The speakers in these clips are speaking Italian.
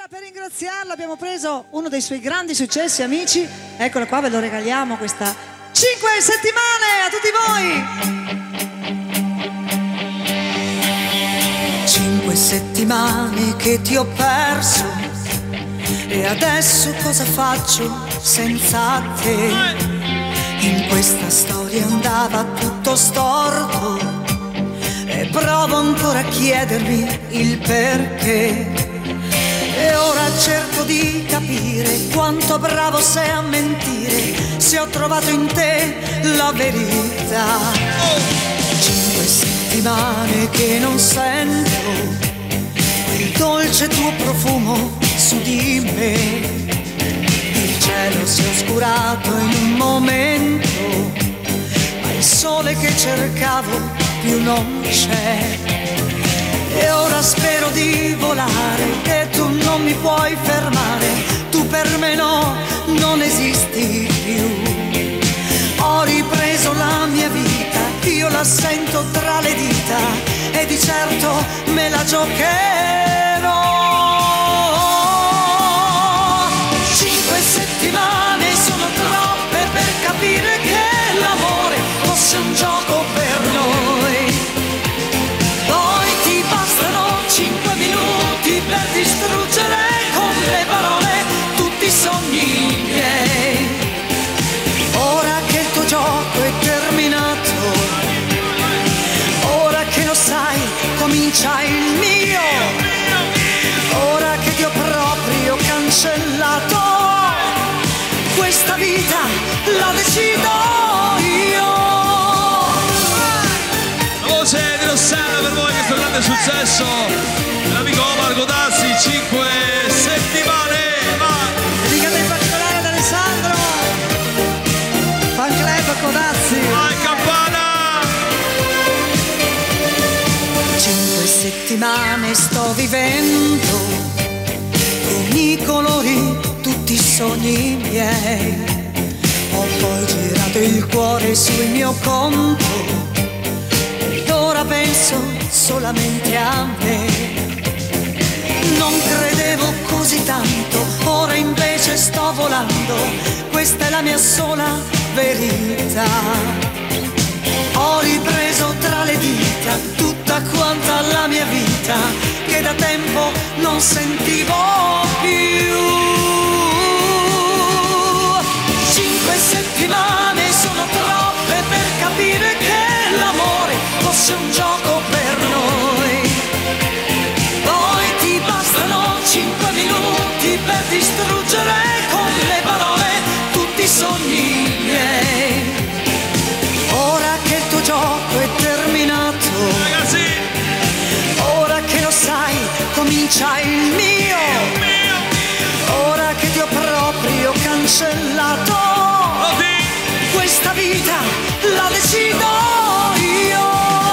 Allora, per ringraziarlo abbiamo preso uno dei suoi grandi successi, amici. Eccolo qua, ve lo regaliamo questa 5 settimane a tutti voi. 5 settimane che ti ho perso e adesso cosa faccio senza te? In questa storia andava tutto storto e provo ancora a chiedermi il perché. E ora cerco di capire quanto bravo sei a mentire, se ho trovato in te la verità. 5 settimane che non sento il dolce tuo profumo su di me. Il cielo si è oscurato in un momento, ma il sole che cercavo più non c'è. E ora spero di volare e tu non mi puoi fermare. Tu per me no, non esisti più. Ho ripreso la mia vita, io la sento tra le dita e di certo me la giocherò. 5 settimane sono troppe per capire che l'amore fosse un gioco per noi. Poi ti bastano 5 minuti per distruggere con le parole tutti i sogni miei. Ora che il tuo gioco è terminato, ora che lo sai, comincia il mio. Ora che ti ho proprio cancellato, questa vita la decido io. La voce di Rossana per voi, questo grande successo dell'amico Marco Dazzi, 5 settimane. Dedicata in particolare ad Alessandro, fan club Codazzi. Vai campana! 5 settimane sto vivendo, con i colori, tutti i sogni miei. Ho poi girato il cuore sul mio conto ed ora penso solamente a me. Non credevo così tanto, ora invece sto volando, questa è la mia sola verità. Ho ripreso tra le dita tutta quanta la mia vita che da tempo non sentivo più. 5 settimane sono troppe per capire che l'amore fosse un gioco per noi. Poi ti bastano 5 minuti per distruggere con le parole tutti i sogni miei. Ora che il tuo gioco è terminato, Ragazzi, ora che lo sai, comincia il mio. Ora che ti ho proprio cancellato, questa vita la decido io.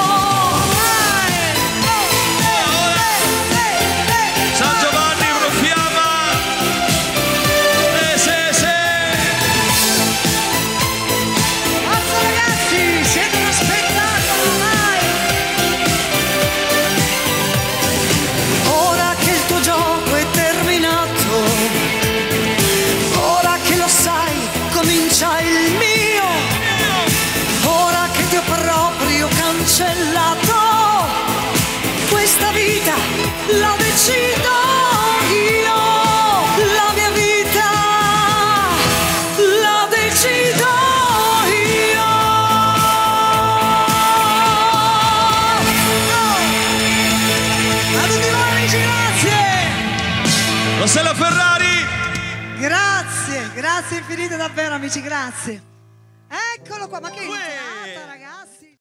San Giovanni Profiamma. Sì. Forza ragazzi, siete uno spettacolo, vai! Ora che il tuo gioco è terminato, ora che lo sai, comincia il mio. Ora che ti ho proprio cancellato, questa vita la decido io. La mia vita la decido io. A tutti voi amici, grazie! Rossella Ferrari. Grazie, grazie infinite davvero amici, grazie. Eccolo qua, ma che